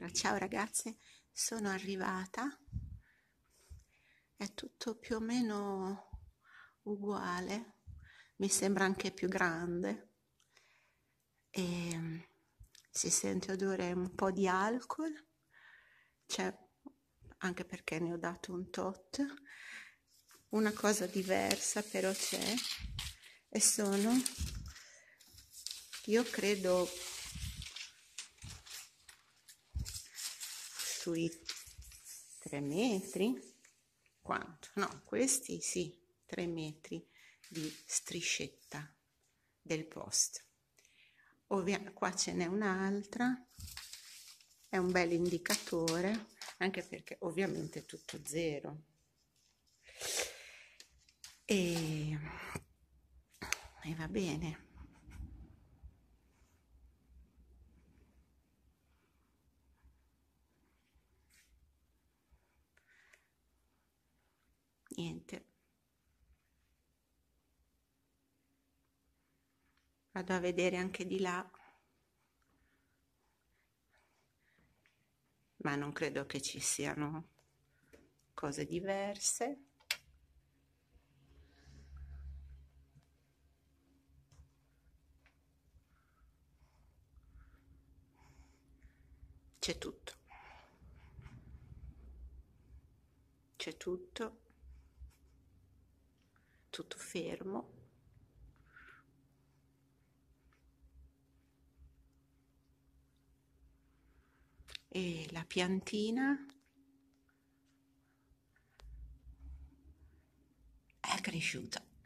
Allora, ciao ragazze, sono arrivata, è tutto più o meno uguale, mi sembra anche più grande e si sente odore un po' di alcol, c'è anche perché ne ho dato un tot, una cosa diversa però c'è e sono, io credo, sui 3 metri, quanto? No, questi sì, 3 metri di striscetta del post. Qua ce n'è un'altra, è un bel indicatore, anche perché ovviamente è tutto zero. E va bene. Niente. Vado a vedere anche di là. Ma non credo che ci siano cose diverse. C'è tutto. C'è tutto fermo. E la piantina è cresciuta.